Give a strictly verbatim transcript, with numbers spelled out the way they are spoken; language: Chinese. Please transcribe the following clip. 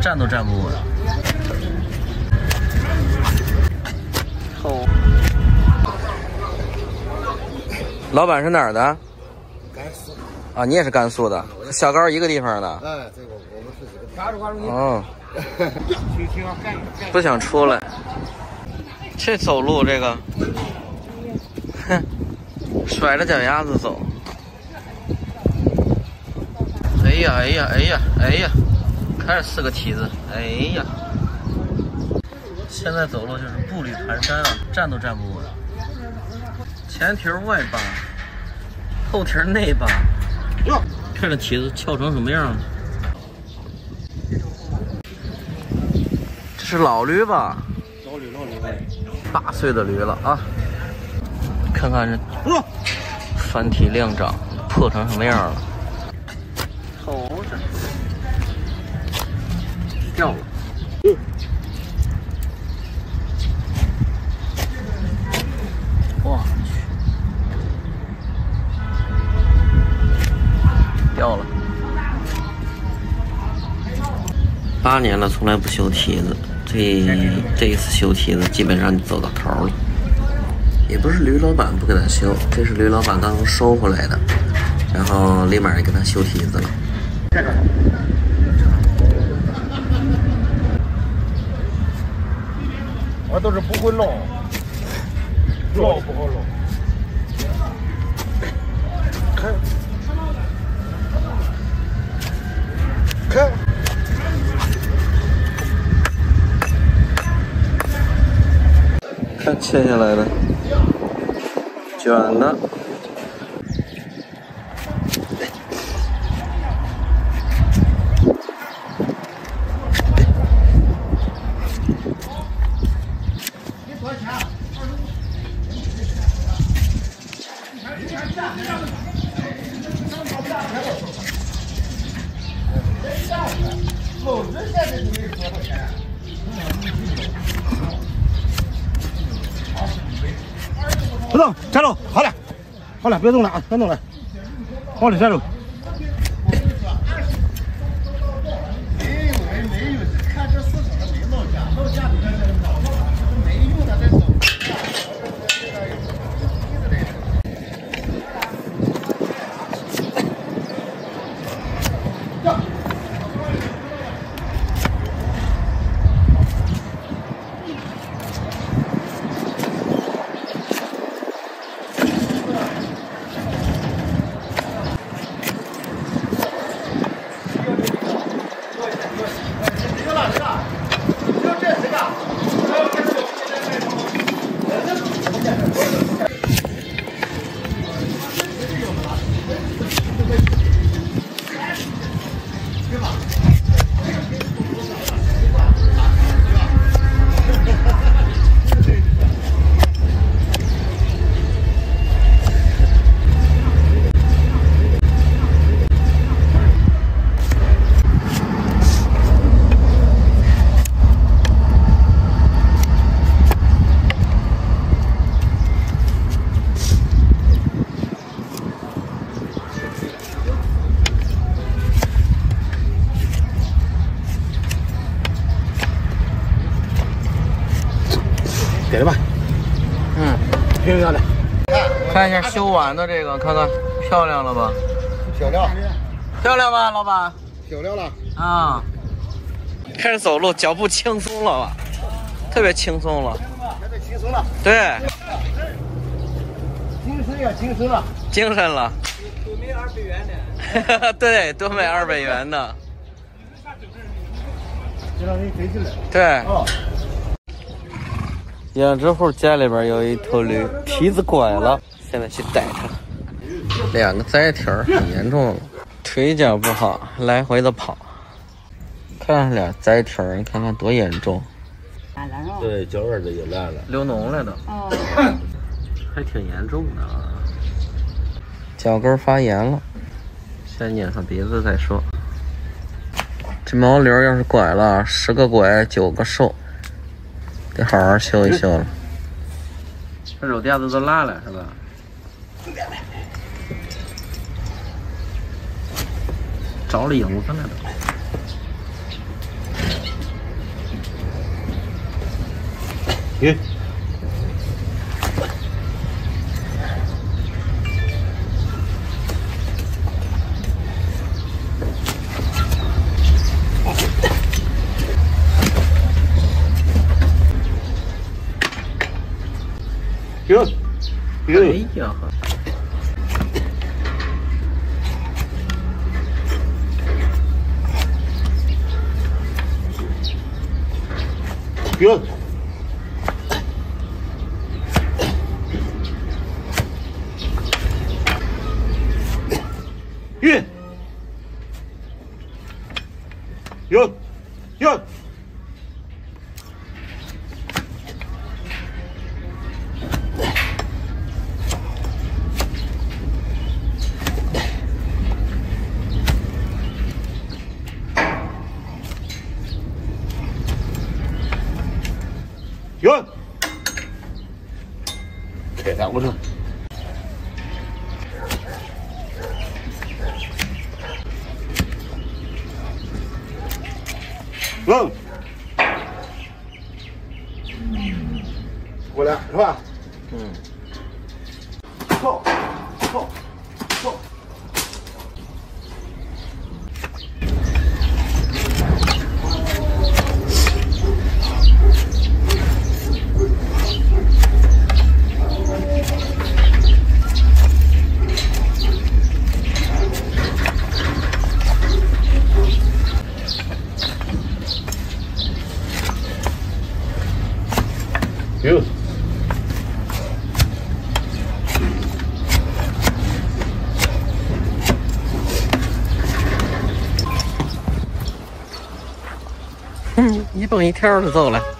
站都站不稳。哦，老板是哪儿的？ 甘肃。 啊，你也是甘肃的，小高一个地方的。 哎，这个我们是一个地方。 哦。不想出来。这走路这个，哼，甩着脚丫子走。哎呀哎呀哎呀哎呀，开始四个蹄子，哎呀！现在走路就是步履蹒跚啊，站都站不稳。前蹄外八，后蹄内八，看这蹄子翘成什么样了？这是老驴吧？ 老驴老驴， 八岁的驴了啊！看看这翻体亮掌，破成什么样了？瞅着，掉了。嗯、哇去，掉了。八年了，从来不修蹄子，这这一次修蹄子，基本上就走到头了。也不是驴老板不给他修，这是驴老板刚收回来的，然后立马就给他修蹄子了。这个， 我都是不会捞，捞不好捞。看，看， 看切下来的，卷的。 不动，站住，好了，好了，别动了啊，别动了，好了，站住。给了吧， 嗯， 挺漂亮。 看一下修完的这个，看看漂亮了吧？ 漂亮， 漂亮吧，老板？ 漂亮了啊！开始走路，脚步轻松了吧？特别轻松了。 现在轻松了。 对。 精神呀，精神了。 精神了。 多美二百元的。 对，多美二百元的。 就让你飞起来。 对。 哦。 养殖户家里边有一头驴，蹄子拐了，现在去逮它。两个栽蹄儿很严重了，腿脚不好，来回的跑。看俩栽蹄儿，你看看多严重。 对，脚腕子也烂了， 流脓了都。哦。还挺严重的啊。脚跟发炎了，先捏上鼻子再说。这牦牛要是拐了，十个拐九个瘦。得好好修一修了，这肉垫子都烂了是吧？着了影子了都。 给。行，行。 哎呀！ 行。运。行，行。行，开三五成。嗯，过来是吧？ 嗯。 走，走，走。行。 嗯，一蹦一跳的走了。